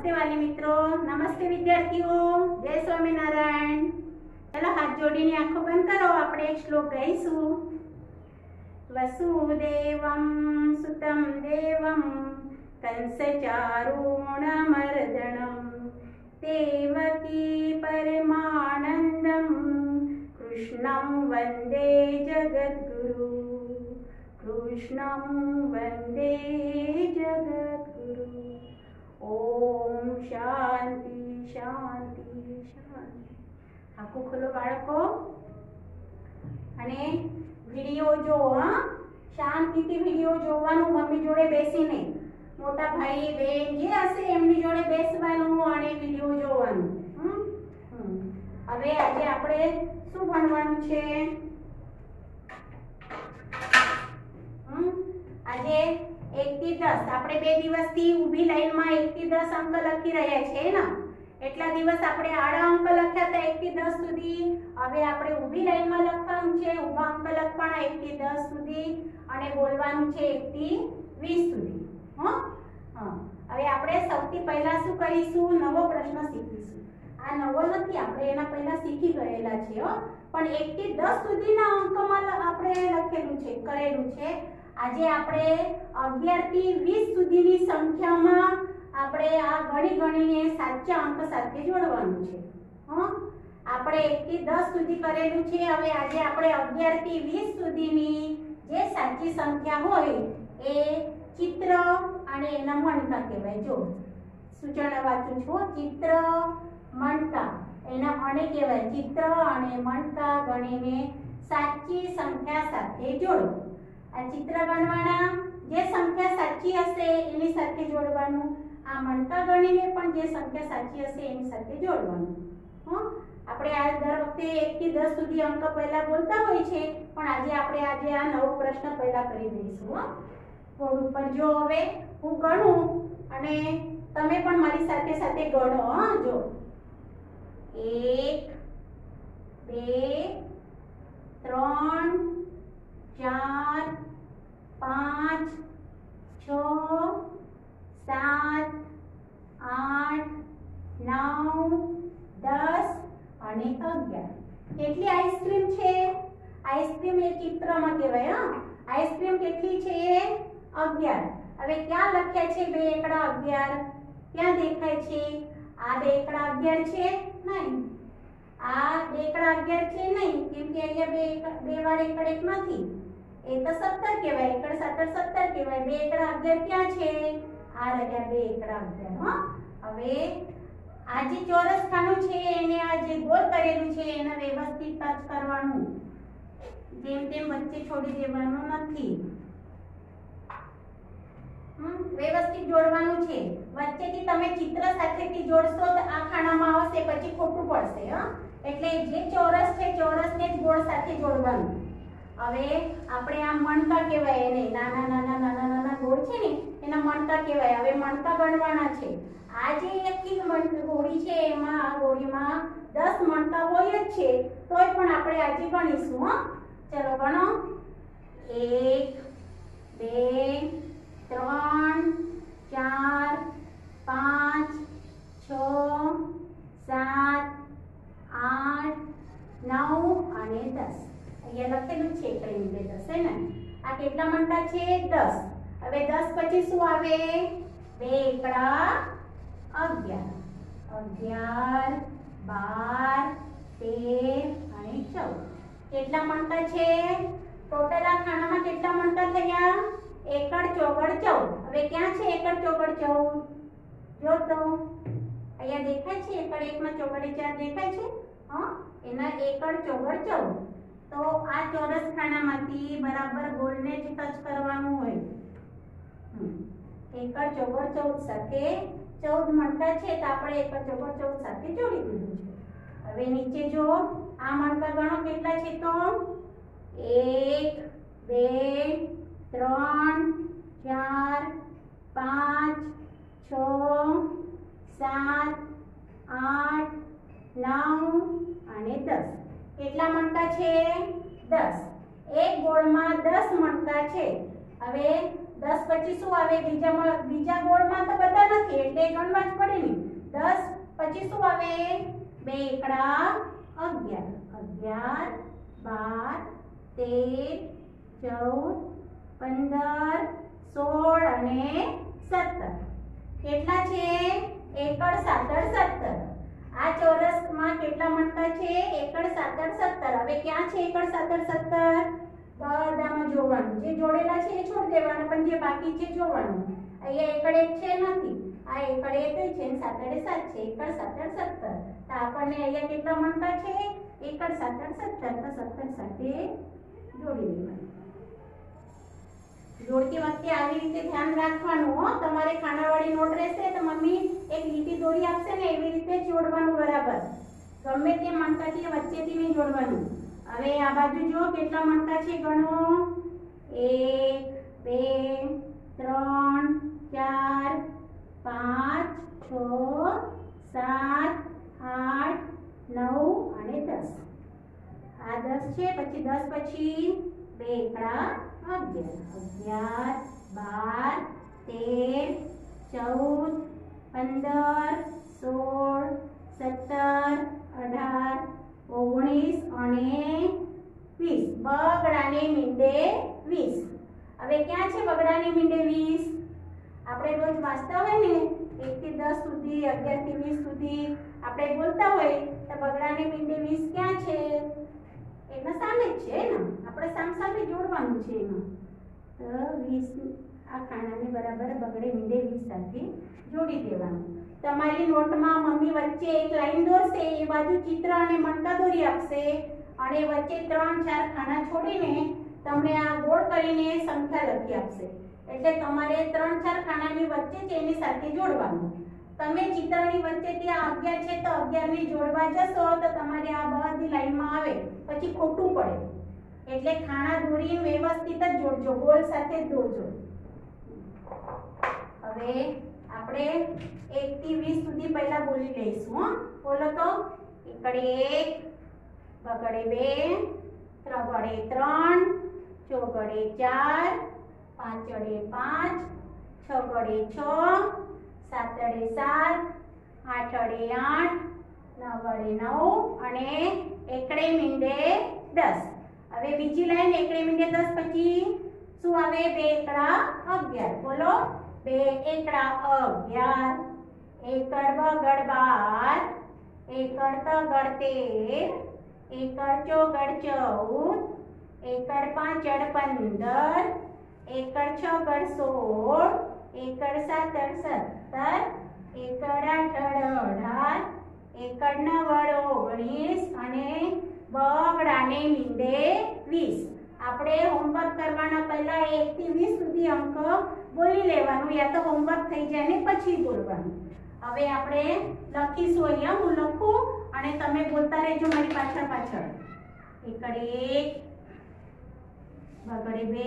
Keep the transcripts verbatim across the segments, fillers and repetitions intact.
नमस्ते वाली मित्रों, नमस्ते विद्यार्थियों, जय स्वामीनारायण। चलो हाथ जोड़ीने आंखो बंद करो, આપણે એક શ્લોક ગાઈશું। વસુદેવં સુતં દેવં કંસચારૂણમર્દનં દેવકી પરમાનંદં કૃષ્ણં વંદે જગદ્ગુરુ કૃષ્ણં વંદે જગદ્ગુરુ। ओम शांति शांति शांति। आंखो खोलो बाळको अने विडियो जो हाँ शांतिथी विडियो जोवानुं मम्मी जोड़े बेसीने मोटा भाई बेन जे हशे एमनी जोड़े बेसवानुं अने विडियो जोवानुं। हवे आजे आपणे शुं भणवानुं छे? आजे एक थी दस आपणे बे दिवस थी ऊभी लाइन में एक थी दस अंक लखी रह्या छे ना, एटला दिवस आपणे आड़ा अंक लख्या था एक थी दस सुधी। हवे आपणे ऊभी लाइन में लखवानुं छे ऊभा अंक लखवाना एक थी दस सुधी अने बोलवानुं छे एक थी वीस सुधी। हां हां हवे आपणे सौथी पहेला शुं करीशुं? नवो प्रश्न शीखीशुं। आ नवो नथी, आपणे एना पहेला शीखी गयेला छे हो, पण एक थी दस सुधीना अंकमां आपणे लखेलुं छे करेलुं छे। આજે આપણે અગિયાર થી વીસ સુધીની સંખ્યામાં આપણે આ ગણી ગણીને સાચા અંક સાથે જોડવાનું છે। હા આપણે એક થી દસ સુધી કરેલું છે। હવે આજે આપણે અગિયાર થી વીસ સુધીની જે સાચી સંખ્યા હોય એ ચિત્ર અને એના મણકા કહેવાય। જો સૂચના વાંચું છું, ચિત્ર મણકા એના અને કહેવાય ચિત્ર અને મણકા ગણીને સાચી સંખ્યા સાથે જોડો। आ चित्र गणवाना जे संख्या साची हशे एनी साथे जोड़वानुं, आ मणका गणीने पण जे संख्या साची हशे एनी साथे जोड़वानुं। हां आपणे आ दर वखते एक થી દસ सुधी अंक पहेला बोलता होय छे, पण आजे आपणे आजे आ नवो प्रश्न पहेला करी दईशुं। हां बोर्ड उपर जो हवे हुं गणुं अने तमे पण मारी साथे साथे गणो। हां जो एक બે ત્રણ चार पांच छ सात आठ नौ दस અને અગિયાર। કેટલી આઈસ્ક્રીમ છે? આઈસ્ક્રીમ એ ચિત્રમાં કહેવાય। હા આઈસ્ક્રીમ કેટલી છે? અગિયાર। હવે ક્યાં લખ્યા છે? બે એકડા અગિયાર ક્યાં દેખાય છે? આ બે એકડા અગિયાર છે નહીં, આ બે એકડા અગિયાર છે નહીં, કેમ કે અહીંયા બે બે વાર એકડ એક નથી, ए तो सत्तर कहेवाय। एकड़ सत्तर सत्तर कहेवाय। बे एकड़ा अगियार क्या छे? आ रह्या बे एकड़ा अगियार। हां हवे आ जे चौरस खानु छे एने आ जे गोल करेलुं छे एने व्यवस्थित टच करवानुं, जेम तेम वच्चे छोड़ी देवानुं नथी। हम व्यवस्थित जोड़वानुं छे। वच्चेथी तमे चित्र साथेथी जोड़शो तो आ खानामां आवशे પછી ખોટું પડશે। हां એટલે જે ચોરસ છે ચોરસને જ ગોળ સાથે જોડવાનું। હવે આપણે આ મણકા કહેવાય, એને નાના નાના નાના નાના ગોળ છે ને એના મણકા કહેવાય। હવે મણકા ગણવાના છે। આ જે એકલી ગોળી છે એમાં આ ગોળીમાં દસ મણકા હોય જ છે, તોય પણ આપણે આજે ગણીશું। હા ચલો ગણો એક બે ત્રણ ચાર પાંચ છ સાત આઠ નવ અને દસ। અહીંયા લખેલું છે એકડી મીંડે દસ હે ને। આ કેટલા મણકા છે? દસ। હવે દસ પછી શું આવે? બે એકડા અગિયાર। અગિયાર બાર તેર અને ચૌદ। કેટલા મણકા છે? ટોટલ આ ખાનામાં કેટલા મણકા થયા? એકડ ચોગડ ચૌદ। હવે ક્યાં છે એકડ ચોગડ ચૌદ? જો તો અહીંયા દેખાય છે એકડ એકમાં ચોગડે ચાર દેખાય છે। હા એના એકડ ચોગડ ચૌદ। तो आ चौरस खानामांथी बराबर गोल ने ज टच करवानुं होय। एकड़ चौगड़ चौद साथे चौद मणका छे तो आपणे एकड़ चौगड़ चौद साथे जोड़ी दीधुं छे। हवे नीचे जो आ मणका गणो કેટલા છે? तो एक બે ત્રણ ચાર પાંચ છ સાત આઠ નવ અને દસ। કેટલા મણકા છે? દસ। એક ગોળમાં દસ મણકા છે। હવે દસ પછી શું આવે? બીજામાં બીજા ગોળમાં તો બધા નથી એટલે ગણવા જ પડે ને. દસ પછી શું આવે? બે એકડા અગિયાર. અગિયાર, બાર, તેર, ચૌદ, પંદર, સોળ અને સત્તર. કેટલા છે? એકડ સાતડ સત્તર. આ ચોરસમાં કેટલા મણકા છે? એકડ સાતડ સત્તર. હવે ક્યાં છે એકડ સાતડ સત્તર? બધામાં જોવાનું. જે જોડેલા છે એ છોડ દેવાના, પણ જે બાકી છે જોવાનું. અહીંયા એકડ એક છે નથી, આ એકડ એક છે ને સાતડે સાત છે. એકડ સાતડ સત્તર. તો આપણને અહીંયા કેટલા મણકા છે? એકડ સાતડ સત્તર. તો સત્તર સાથે જોડી દેવાનું. જોડતી વખતે આવી રીતે ધ્યાન રાખવાનું હો. તમારે ખાનાવાળી નોટ રહેશે તો મમ્મી એક લીટી દોરી આપશે ને એવી રીતે જોડવાનું બરાબર. ગમે તે મણકાથી વચ્ચેથી નહીં જોડવાનું. હવે આ બાજુ જો કેટલા મણકા છે ગણો. એક, બે, ત્રણ, ચાર, પાંચ, છ, સાત, આઠ, નવ અને દસ. આ દસ છે. પછી દસ પછી બે એકડા અગિયાર. અગિયાર, બાર, તેર, ચૌદ, પંદર, સોળ, સત્તર, અઢાર, ઓગણીસ અને વીસ. બગડાને મીંડે વીસ. હવે ક્યાં છે બગડાને મીંડે વીસ? આપણે રોજ વાંચતા હોય ને એક થી દસ સુધી, અગિયાર થી વીસ સુધી આપણે બોલતા હોય તો બગડાને મીંડે વીસ ક્યાં છે? એના સામે જ છે ને. આપણે સામ સામે જોડવાનું છે એમાં. તો વીસ આ ખાનાને બરાબર બગડે મીંડે વીસ સાથે જોડી દેવાનું. તમારી નોટમાં મમ્મી વચ્ચે એક લાઈન દોરશે, એ બાજુ ચિત્ર અને મણકા દોરી આપશે અને વચ્ચે ત્રણ ચાર ખાના છોડીને તમને આ ગોળ કરીને સંખ્યા લખી આપશે. એટલે તમારે ત્રણ ચાર ખાનાની વચ્ચે જ એની સાથે જોડવાનું. તમે ચિત્રની વચ્ચેથી આ અગિયાર છે તો અગિયાર ને જોડવા જશો તો તમારે આ બધી લાઈનમાં આવે પછી ખોટું પડે. એટલે ખાના દોરી વ્યવસ્થિત જ જોડજો, ગોળ સાથે જ દોરજો. હવે આપણે એક થી વીસ સુધી પહેલા બોલી લઈશું. હો બોલો તો. એકડે એક, બગડે બે, ત્રગડે ત્રણ, ચોગડે ચાર, પાંચડે પાંચ, છગડે છ, સાતડે સાત, આઠડે આઠ, નવડે નવ અને એકડે મીંડે દસ. હવે બીજી લાઈન એકડે મીંડે દસ પછી શું આવે? બે એકડા અગિયાર. બોલો. બે એકડા અગિયાર. એકડ બગડ બાર, એકડ તગડ તેર, એકડ ચોગડ ચૌદ, એકડ પાંચડ પંદર, એકડ છગડ સોળ, એકડ સાતડ સત્તર, એકડ આઠડ અઢાર, એકડ નવડ ઓગણીસ અને બગડાને મીંડે વીસ. આપણે હોમવર્ક કરવાના પહેલા એક થી વીસ સુધી અંક બોલી લેવાનું, યા તો હોમવર્ક થઈ જાય ને પછી બોલવાનું. હવે આપણે લખીશું. અહીંયા હું લખું અને તમે બોલતા રહેજો મારી પાછળ પાછળ. એકડ એક, બગડે બે,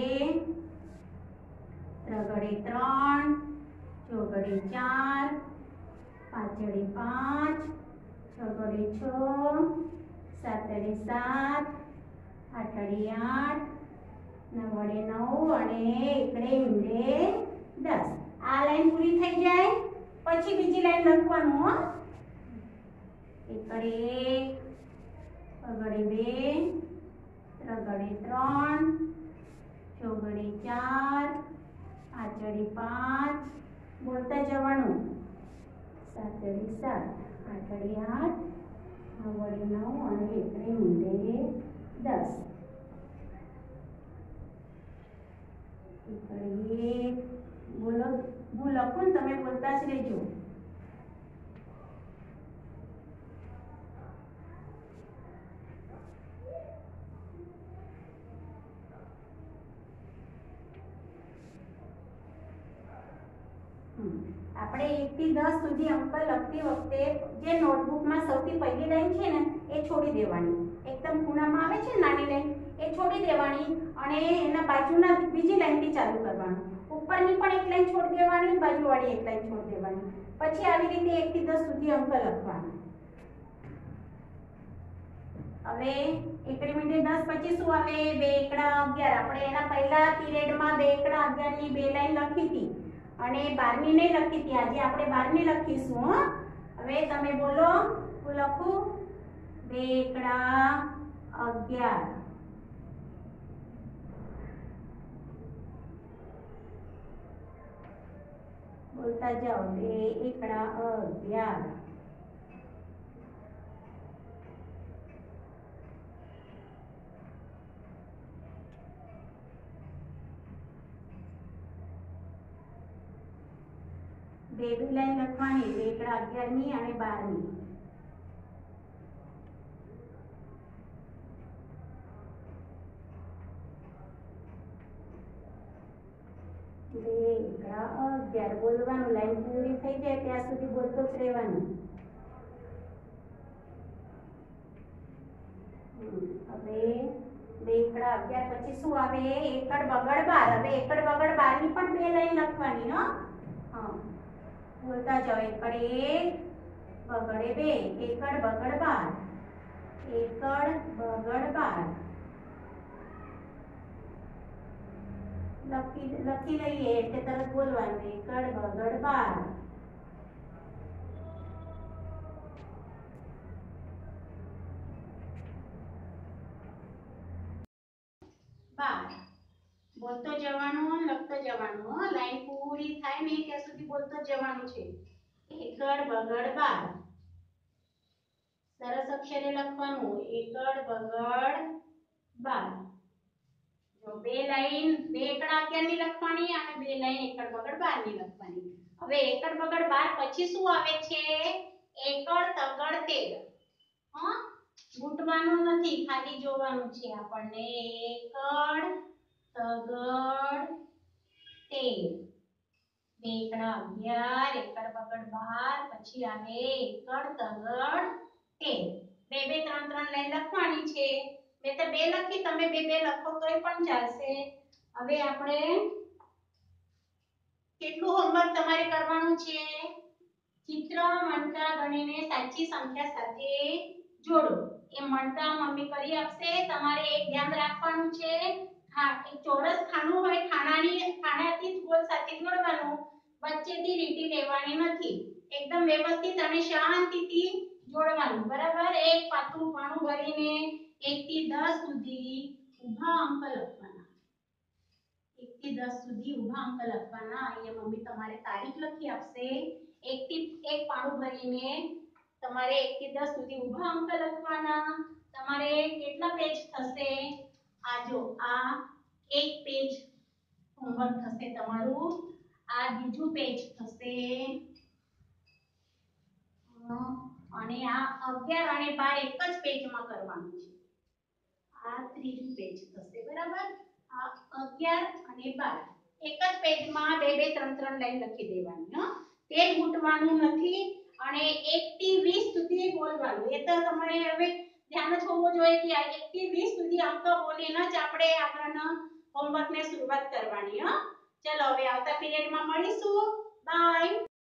ત્રગડે ત્રણ, ચોગડે ચાર, પાંચડે પાંચ, છગડે છ, સાતડે સાત, આઠડે આઠ, નવડે નવ અને એકડે મીંડે દસ. આ લાઈન પૂરી થઈ જાય પછી બીજી લાઈન લખવાનું. હો. એકડ એક, બગડે બે, ત્રગડે ત્રણ, ચોગડે ચાર, પાંચડે પાંચ, બોલતા જવાનું, સાતડે સાત, આઠડે આઠ, નવડે નવ અને એકડે મીંડે દસ. એકડ એક, બોલો. હું લખું ને તમે બોલતા જ રહેજો. આપણે એક થી દસ સુધી અંક લખતી વખતે જે નોટબુકમાં સૌથી પહેલી લાઈન છે ને એ છોડી દેવાની. એકદમ ખૂણામાં આવે છે નાની લાઈન એ છોડી દેવાની અને એના બાજુના બીજી લાઈનથી ચાલુ કરવાનું. ઉપરની પણ એક લાઈન છોડી દેવાની, બાજુવાળી એક લાઈન છોડી દેવાની. પછી આવી રીતે એક થી દસ સુધી અંક લખવાના. હવે એકડી મિનિટે દસ પછી શું આવે? બે એકડા અગિયાર. આપણે એના પહેલા પીરિયડમાં બે એકડા અગિયાર ની બે લાઈન લખી હતી અને બાર ની નહીં લખી હતી. આજે આપણે બાર ની લખીશું. હો હવે તમે બોલો, હું લખું બે એકડા અગિયાર. બોલતા જાઓ, બે એકડા અગિયાર. બે બે લાઈન લખવાની, બે એકડા અગિયાર ની અને બાર ની. બે એકડા અગિયાર બોલવાનું, લાઈન પૂરી થઈ જાય ત્યાં સુધી બોલતો જ રહેવાનું. હવે બે એકડા અગિયાર પછી શું આવે? એકડ બગડ બાર. હવે એકડ બગડ બાર ની પણ બે લાઈન લખવાની. હો હા, બોલતા જાઓ, એકડ એક બગડે બે, એકડ બગડ બાર, એકડ બગડ બાર. લખી લખી લઈએ એટલે તરત બોલવાનું, એકડ બગડ બાર. બાર બોલતો જવાનું, લખતો જવાનું. લાઈન પૂરી થાય ને ત્યાં સુધી બોલતો જવાનું છે. એકડ બગડ બાર. સરસ અક્ષરે લખવાનું, એકડ બગડ બાર. જો બે લાઈન બે એકડા અગિયાર ની લખવાની અને બે લાઈન એકડ બગડ બાર ની લખવાની. હવે એકડ બગડ બાર પછી શું આવે છે? એકડ તગડ તેર. હા, ઘૂંટવાનું નથી, ખાલી જોવાનું છે આપણને. એકડ તગડ તેર. બે એકડા અગિયાર, એકડ બગડ બાર, પછી આવે એકડ તગડ તેર. બે બે ત્રણ ત્રણ લાઈન લખવાની છે. મેં તો બે લખી, તમે બે બે લખો તોય પણ ચાલશે. હવે આપણે કેટલું હોમવર્ક તમારે કરવાનું છે? ચિત્ર મણકા ગણીને સાચી સંખ્યા સાથે જોડો. એ મણકા મમ્મી કરી આપશે. તમારે એક ધ્યાન રાખવાનું છે, હા, એક ચોરસ ખાનું હોય, ખાનાની ખાનાથી જ ગોળ સાથે જોડવાનું, વચ્ચેથી લીટી લેવાની નથી. એકદમ વ્યવસ્થિત અને શાંતિથી જોડવાનું. બરાબર? એક પાતળું પાણું ભરીને એક થી દસ સુધી ઊભા અંક લખવાના. એક થી દસ સુધી ઊભા અંક લખવાના. અહીંયા મમ્મી તમારે તારીખ લખી આપશે. એક થી એક પાણું ભરીને તમારે એક થી દસ સુધી ઊભા અંક લખવાના. તમારે કેટલા પેજ થશે? આ જો, આ એક પેજ હોમવર્ક થશે તમારું. આ બીજું પેજ થશે અને આ અગિયાર અને બાર એક જ પેજમાં કરવાનું છે. આ ત્રીજું પેજ થશે. બરાબર? આ અગિયાર અને બાર એક જ પેજમાં બે બે ત્રણ ત્રણ લાઈન લખી દેવાની. હા, તેલ ઘૂંટવાનું નથી અને એક થી વીસ સુધી બોલવાનું. એ તો તમારે હવે ધ્યાન જ હોવું જોઈએ કે આ એક થી વીસ સુધી અંક બોલીને જ આપણે આગળના હોમવર્કને શરૂઆત કરવાની. હા, ચલો હવે આવતા પીરિયડમાં મળીશું. બાય.